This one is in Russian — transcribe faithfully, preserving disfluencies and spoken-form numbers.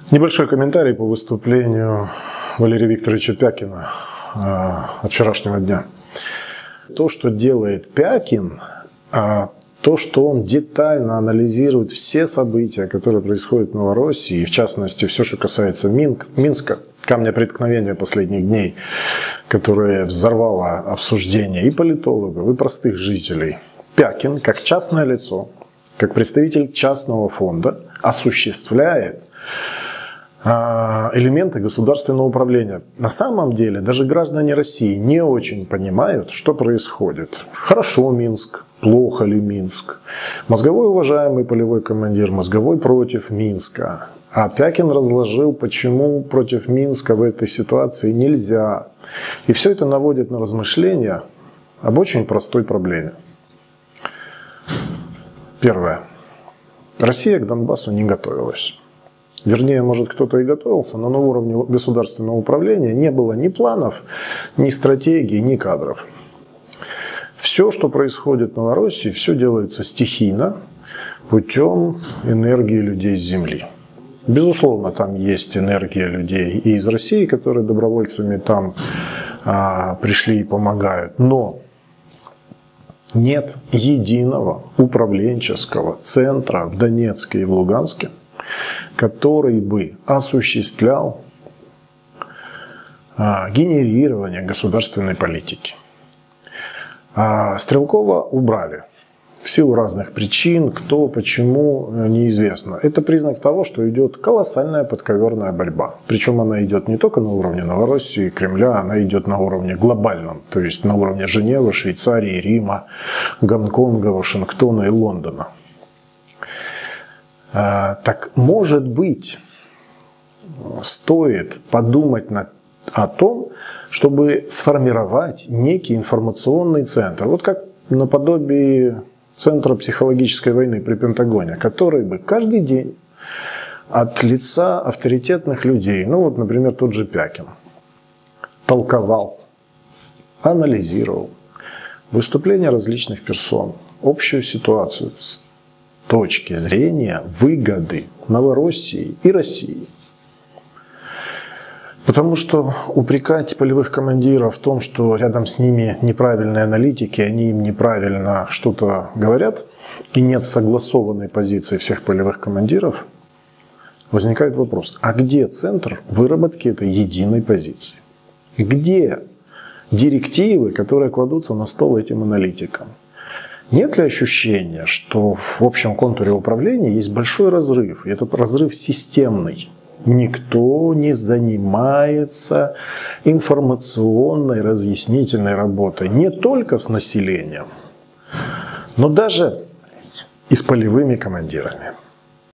Небольшой комментарий по выступлению Валерия Викторовича Пякина от вчерашнего дня. То, что делает Пякин, то, что он детально анализирует все события, которые происходят в Новороссии, и в частности все, что касается Минска, камня преткновения последних дней, которое взорвало обсуждение и политологов, и простых жителей. Пякин, как частное лицо, как представитель частного фонда, осуществляет элементы государственного управления. На самом деле даже граждане России не очень понимают, что происходит. Хорошо Минск, плохо ли Минск. Мозговой уважаемый полевой командир, Мозговой против Минска. А Пякин разложил, почему против Минска в этой ситуации нельзя. И все это наводит на размышления об очень простой проблеме. Первое. Россия к Донбассу не готовилась. Вернее, может, кто-то и готовился, но на уровне государственного управления не было ни планов, ни стратегий, ни кадров. Все, что происходит в Новороссии, все делается стихийно, путем энергии людей с земли. Безусловно, там есть энергия людей и из России, которые добровольцами там а, пришли и помогают. Но нет единого управленческого центра в Донецке и в Луганске, который бы осуществлял а, генерирование государственной политики. А Стрелкова убрали. В силу разных причин, кто, почему, неизвестно. Это признак того, что идет колоссальная подковерная борьба. Причем она идет не только на уровне Новороссии, Кремля, она идет на уровне глобальном. То есть на уровне Женевы, Швейцарии, Рима, Гонконга, Вашингтона и Лондона. Так, может быть, стоит подумать над, о том, чтобы сформировать некий информационный центр. Вот как наподобие Центра психологической войны при Пентагоне, который бы каждый день от лица авторитетных людей, ну вот, например, тот же Пякин, толковал, анализировал выступления различных персон, общую ситуацию с точки зрения выгоды Новороссии и России. Потому что упрекать полевых командиров в том, что рядом с ними неправильные аналитики, они им неправильно что-то говорят, и нет согласованной позиции всех полевых командиров, возникает вопрос, а где центр выработки этой единой позиции? Где директивы, которые кладутся на стол этим аналитикам? Нет ли ощущения, что в общем контуре управления есть большой разрыв, и этот разрыв системный? Никто не занимается информационной разъяснительной работой не только с населением, но даже и с полевыми командирами.